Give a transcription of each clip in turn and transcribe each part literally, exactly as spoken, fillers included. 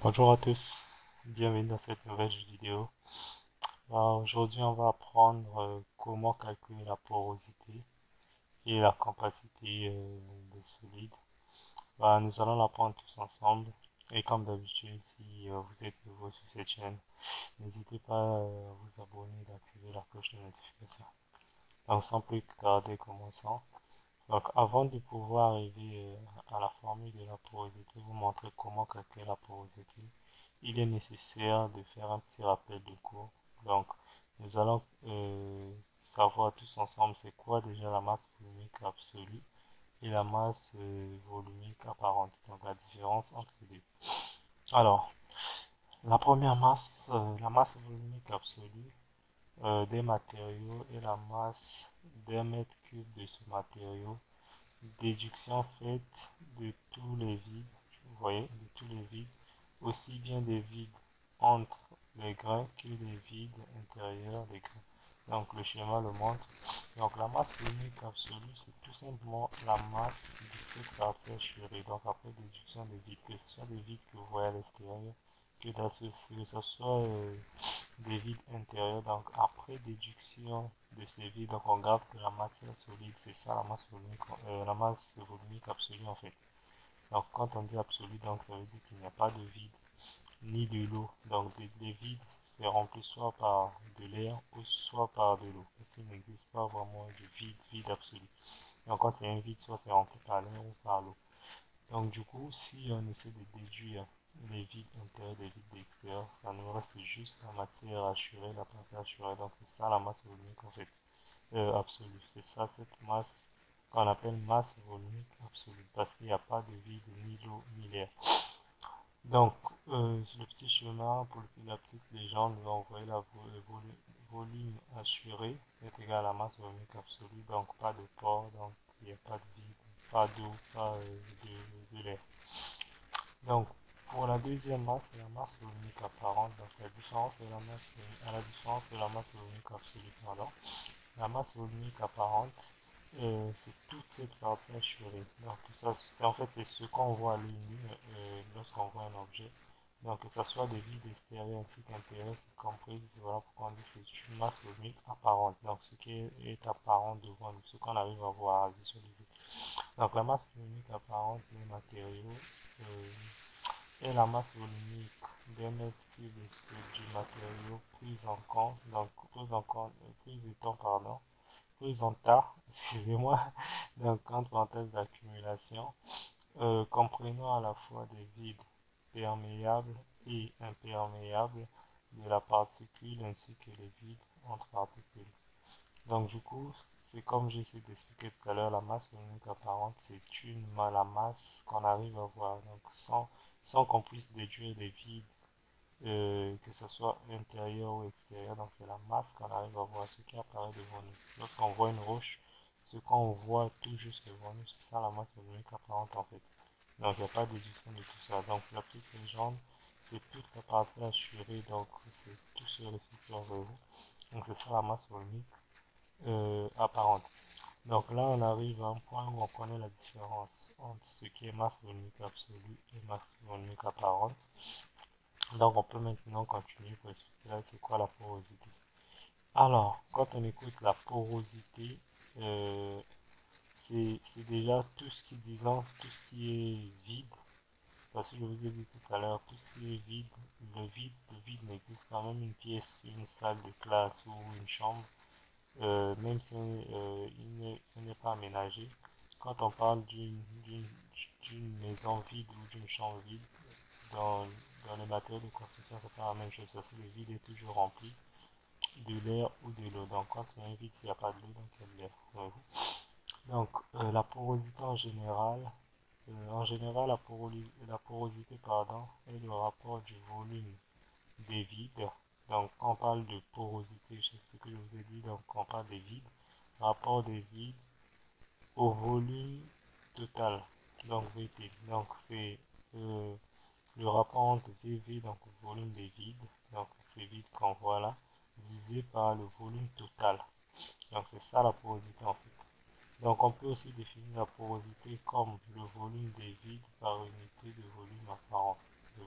Bonjour à tous, bienvenue dans cette nouvelle vidéo. Alors, aujourd'hui, on va apprendre euh, comment calculer la porosité et la capacité euh, des solides. Bah, nous allons l'apprendre tous ensemble. Et comme d'habitude, si euh, vous êtes nouveau sur cette chaîne, n'hésitez pas euh, à vous abonner et d'activer la cloche de notification. Donc, sans plus tarder, commençons. Donc, avant de pouvoir arriver euh, à la formule de la porosité, vous montrer comment calculer la porosité, il est nécessaire de faire un petit rappel de cours. Donc, nous allons euh, savoir tous ensemble c'est quoi déjà la masse volumique absolue et la masse euh, volumique apparente. Donc, la différence entre les deux. Alors, la première masse, euh, la masse volumique absolue euh, des matériaux est la masse d'un mètre cube de ce matériau. Déduction faite de tous les vides, vous voyez, de tous les vides, aussi bien des vides entre les grains que des vides intérieurs des grains. Donc le schéma le montre. Donc la masse volumique absolue, c'est tout simplement la masse de cette partie assurée. Donc après déduction des vides, que ce soit des vides que vous voyez à l'extérieur, que, que ce soit euh, des vides intérieurs. Donc après déduction de ces vides, donc on garde que la matière solide, c'est ça la masse volumique, euh, la masse volumique absolue en fait. Donc quand on dit absolu, donc ça veut dire qu'il n'y a pas de vide ni de l'eau. Donc les vides c'est rempli soit par de l'air ou soit par de l'eau. Parce qu'il n'existe pas vraiment de vide, vide absolu. Donc quand c'est un vide, soit c'est rempli par l'air ou par l'eau. Donc du coup, si on essaie de déduire les vides intérieurs des vides extérieurs, ça nous reste juste la matière assurée, la partie assurée. Donc c'est ça la masse volumique en fait, euh, absolue. C'est ça cette masse qu'on appelle masse volumique absolue, parce qu'il n'y a pas de vide ni l'eau ni l'air. Donc euh, le petit chemin pour la petite légende, donc vous voyez la vo- le volu- volume assuré est égal à la masse volumique absolue, donc pas de port, donc il n'y a pas de vide, pas d'eau, pas euh, de, de l'air. Donc, pour la deuxième masse, c'est la masse volumique apparente. Donc, la différence de la masse, à la différence de la masse volumique absolue, pardon. La masse volumique apparente, euh, c'est toute cette partie assurée. Donc, ça, c'est en fait c'est ce qu'on voit à l'œil nu euh, lorsqu'on voit un objet. Donc, que ce soit des vides extérieurs ainsi qu'intérieurs, c'est compris. Voilà pourquoi on dit que c'est une masse volumique apparente. Donc, ce qui est, est apparent devant nous, ce qu'on arrive à voir, à visualiser. Donc, la masse volumique apparente des matériaux. Euh, et la masse volumique d'un mètre cube du matériau prise en compte, donc prise en compte, prise étant, pardon, prise en tas, excusez-moi, donc entre parenthèses d'accumulation, euh, comprenant à la fois des vides perméables et imperméables de la particule ainsi que les vides entre particules. Donc du coup, c'est comme j'ai essayé d'expliquer tout à l'heure, la masse volumique apparente, c'est une la masse qu'on arrive à voir, donc sans, sans qu'on puisse déduire les vides, euh, que ce soit intérieur ou extérieur. Donc c'est la masse qu'on arrive à voir, ce qui apparaît devant nous. Lorsqu'on voit une roche, ce qu'on voit tout juste devant nous, c'est ça la masse volumique apparente en fait. Donc il n'y a pas de déduction de tout ça. Donc la petite légende, c'est toute la partie assurée, donc c'est tout ce récipient vers vous. Donc c'est ça la masse volumique euh, apparente. Donc là, on arrive à un point où on connaît la différence entre ce qui est masse volumique absolue et masse volumique apparente. Donc on peut maintenant continuer pour expliquer là c'est quoi la porosité. Alors, quand on écoute la porosité, euh, c'est déjà tout ce qui, disons, tout ce qui est vide. Parce que je vous ai dit tout à l'heure, tout ce qui est vide, le vide, le vide n'existe pas. Même une pièce, une salle de classe ou une chambre, euh, même si euh, il n'est pas aménagé. Quand on parle d'une d'une maison vide ou d'une chambre vide, dans, dans les matériaux de construction, c'est pas la même chose parce que le vide est toujours rempli de l'air ou de l'eau. Donc quand il y a un vide, il n'y a pas de l'eau, donc il y a de l'air. Donc euh, la porosité en général, euh, en général la, poroli- la porosité pardon, est le rapport du volume des vides. Donc quand on parle de porosité, c'est ce que je vous ai dit, donc quand on parle des vides, rapport des vides au volume total, donc V T. Donc c'est euh, le rapport entre V V, donc le volume des vides, donc ces vides qu'on voit là, divisé par le volume total. Donc c'est ça la porosité en fait. Donc on peut aussi définir la porosité comme le volume des vides par unité de volume apparent. Ça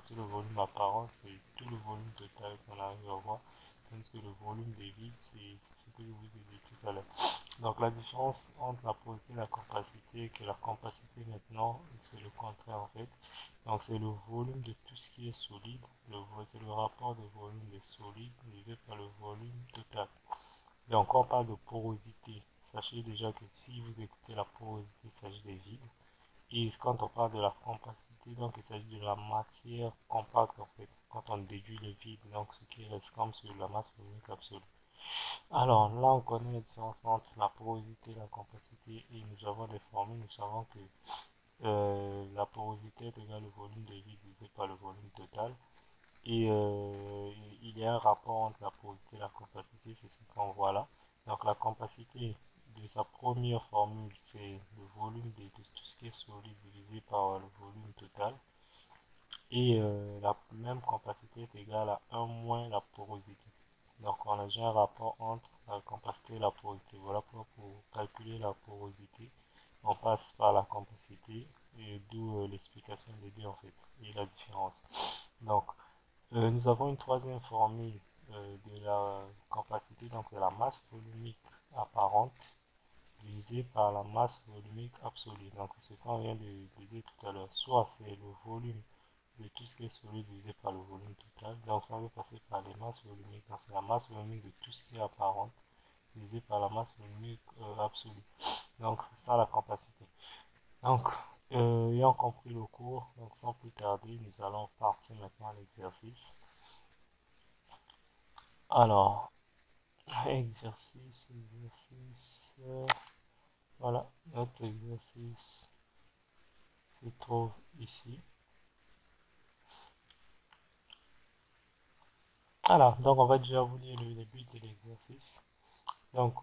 parce que le volume apparent, c'est tout le volume total qu'on arrive à voir, tandis que le volume des vides, c'est ce que je vous ai dit tout à l'heure. Donc la différence entre la porosité et la compacité, que la compacité maintenant, c'est le contraire en fait. Donc c'est le volume de tout ce qui est solide, c'est le rapport de volume des solides divisé par le volume total. Donc quand on parle de porosité, sachez déjà que si vous écoutez la porosité, il s'agit des vides. Et quand on parle de la compacité, donc il s'agit de la matière compacte en fait, quand on déduit le vide, donc ce qui reste comme sur la masse volumique absolue. Alors là, on connaît la différence entre la porosité et la compacité et nous avons des formules. Nous savons que euh, la porosité est égale au volume de vide divisé par le volume total. Et euh, il y a un rapport entre la porosité et la compacité, c'est ce qu'on voit là. Donc la compacité de sa première formule, c'est le volume de, de tout ce qui est solide divisé par le volume total. Et euh, la même compacité est égale à un moins la porosité. Donc on a déjà un rapport entre la compacité et la porosité. Voilà pourquoi pour calculer la porosité, on passe par la compacité, et d'où euh, l'explication des deux en fait, et la différence. Donc euh, nous avons une troisième formule euh, de la compacité, donc c'est la masse volumique apparente divisée par la masse volumique absolue. Donc c'est ce qu'on vient de, de dire tout à l'heure. Soit c'est le volume de tout ce qui est solide divisé par le volume total. Donc ça veut passer par les masses volumiques. Donc c'est la masse volumique de tout ce qui est apparente divisé par la masse volumique euh, absolue. Donc c'est ça la compacité. Donc euh, ayant compris le cours, donc sans plus tarder, nous allons partir maintenant à l'exercice. Alors, exercice, exercice, euh, voilà, notre exercice se trouve ici. Alors, donc on va déjà vous lire le, le but de l'exercice. Donc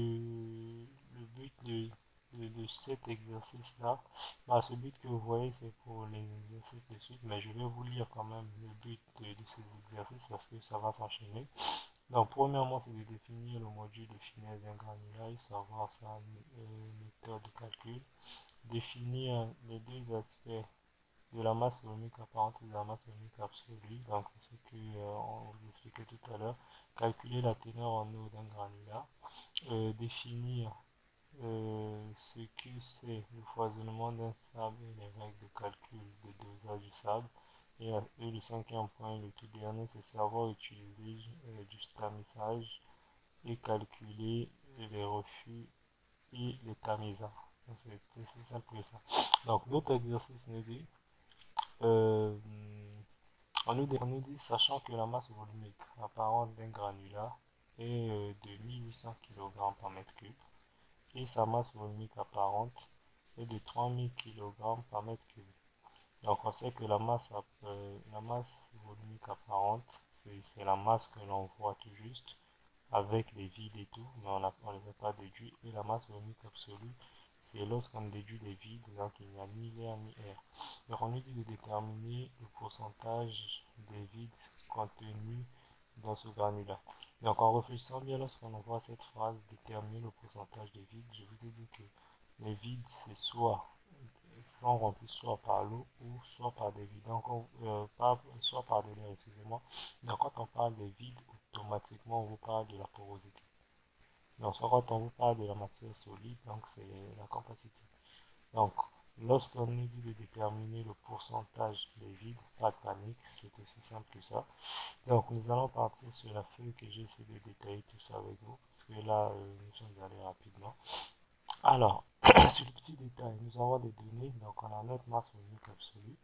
le, le but de, de, de cet exercice-là, bah, ce but que vous voyez, c'est pour les exercices de suite, mais je vais vous lire quand même le but de, de ces exercices parce que ça va s'enchaîner. Donc premièrement, c'est de définir le module de finesse d'un granulaire, savoir sa euh, méthode de calcul, définir les deux aspects de la masse volumique apparente et de la masse volumique absolue. Donc c'est ce que euh, on vous expliquait tout à l'heure. Calculer la teneur en eau d'un granulat. Euh, définir euh, ce que c'est le foisonnement d'un sable et les règles de calcul de dosage du sable. Et, euh, et le cinquième point, le tout dernier, c'est savoir utiliser euh, du tamisage et calculer les refus et les tamiseurs. C'est simple que ça. Donc l'autre exercice nous dit euh, on, nous dit, on nous dit, sachant que la masse volumique apparente d'un granulat est euh, de mille huit cents kilogrammes par mètre cube et sa masse volumique apparente est de trois mille kilogrammes par mètre cube. Donc on sait que la masse, euh, la masse volumique apparente, c'est la masse que l'on voit tout juste avec les vides et tout, mais on ne les a pas déduits. Et la masse volumique absolue, c'est lorsqu'on déduit les vides, donc il n'y a ni l'air ni air. Donc on nous dit de déterminer le pourcentage des vides contenus dans ce granulat. Donc en réfléchissant bien, lorsqu'on voit cette phrase déterminer le pourcentage des vides, je vous ai dit que les vides c'est soit sont remplis soit par l'eau ou soit par des vides. Donc on, euh, pas, soit par de l'air, excusez-moi. Donc quand on parle des vides, automatiquement on vous parle de la porosité. Donc soit quand on vous parle de la matière solide, donc c'est la compacité. Donc, lorsqu'on nous dit de déterminer le pourcentage des vides, pas de panique, c'est aussi simple que ça. Donc, nous allons partir sur la feuille que j'ai essayé de détailler tout ça avec vous, parce que là, euh, nous sommes allés rapidement. Alors, sur le petit détail, nous avons des données, donc on a notre masse volumique absolue.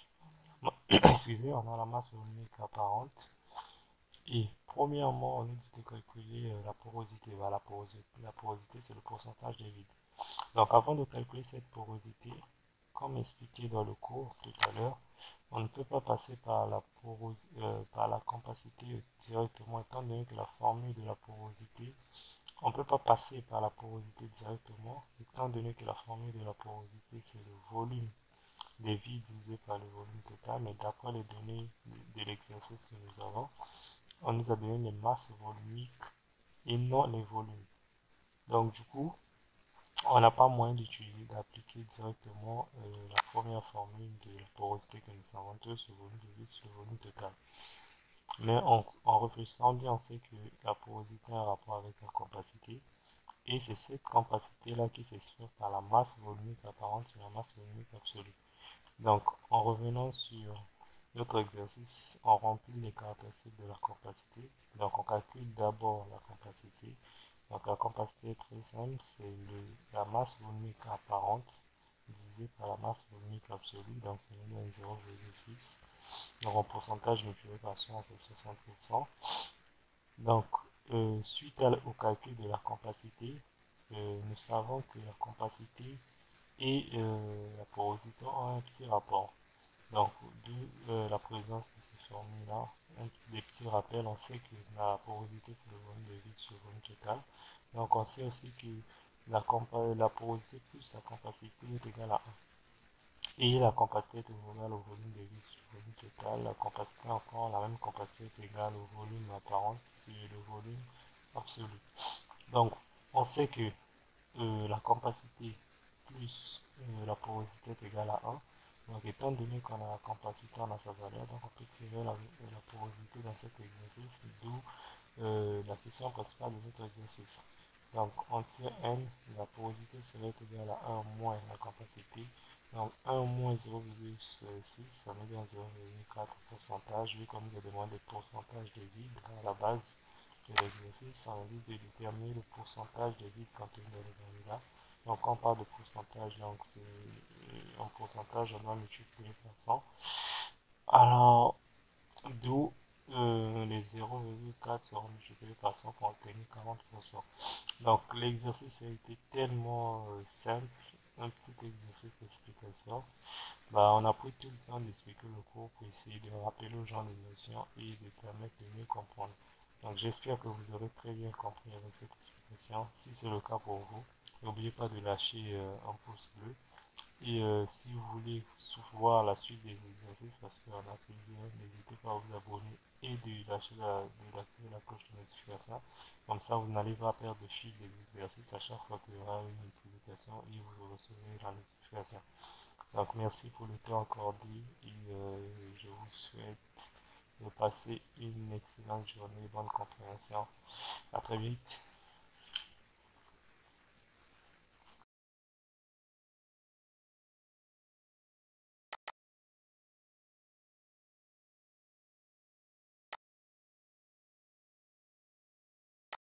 Excusez, on a la masse volumique apparente. Et premièrement, on nous dit de calculer euh, la porosité. Bah, la porosité, la porosité c'est le pourcentage des vides. Donc avant de calculer cette porosité, comme expliqué dans le cours tout à l'heure, on ne peut pas passer par la, porosité, euh, par la compacité directement, étant donné que la formule de la porosité, on ne peut pas passer par la porosité directement, étant donné que la formule de la porosité, c'est le volume des vides divisé par le volume total, mais d'après les données de, de l'exercice que nous avons, on nous a donné les masses volumiques et non les volumes. Donc du coup, on n'a pas moyen d'utiliser, d'appliquer directement euh, la première formule de la porosité que nous avons, deux sur le volume de vide sur le volume total. Mais en, en réfléchissant bien, on sait que la porosité a un rapport avec la compacité. Et c'est cette compacité-là qui s'exprime par la masse volumique apparente sur la masse volumique absolue. Donc, en revenant sur notre exercice, on remplit les caractéristiques de la compacité. Donc, on calcule d'abord la compacité. Donc, la compacité est très simple, c'est la masse volumique apparente divisée par la masse volumique absolue. Donc, c'est nous donne zéro virgule six. Donc, en pourcentage multiplié par cent, c'est soixante pour cent. Donc, euh, suite à, au calcul de la compacité, euh, nous savons que la compacité et euh, la porosité ont un petit rapport. Donc, d'où euh, la présence de ces formules-là, des petits rappels, on sait que la porosité c'est le volume de vide sur le volume total. Donc, on sait aussi que la, la porosité plus la compacité est égale à un. Et la compacité est égale au volume de vide sur le volume total. La compacité encore, la même compacité est égale au volume apparent sur le volume absolu. Donc, on sait que euh, la compacité plus euh, la porosité est égale à un. Donc, étant donné qu'on a la compacité, on a sa valeur, donc on peut tirer la, la porosité dans cet exercice, d'où euh, la question principale de notre exercice. Donc, on tire n, la porosité serait égale à un moins la compacité. Donc, un moins zéro virgule six, ça me donne zéro virgule quatre pourcentage. Vu qu'on nous a demandé le pourcentage de vide à la base de l'exercice, on a dit de déterminer le pourcentage de vide contenu dans le granulat. Donc, quand on parle de pourcentage, donc c'est en pourcentage, on doit multiplier par cent. Alors, d'où euh, les zéro virgule quatre seront multipliés par cent pour obtenir quarante pour cent. Donc l'exercice a été tellement euh, simple, un petit exercice d'explication. Bah, on a pris tout le temps d'expliquer le cours pour essayer de rappeler aux gens les notions et de permettre de mieux comprendre. Donc j'espère que vous aurez très bien compris avec cette explication. Si c'est le cas pour vous, n'oubliez pas de lâcher euh, un pouce bleu. Et euh, si vous voulez voir la suite des exercices, parce qu'il y en a plusieurs, n'hésitez pas à vous abonner et de lâcher la, de l'activer la cloche de notification. Comme ça, vous n'allez pas perdre de fil des exercices à chaque fois qu'il y aura une publication et vous recevrez la notification. Donc, merci pour le temps accordé et euh, je vous souhaite de passer une excellente journée, bonne compréhension. À très vite.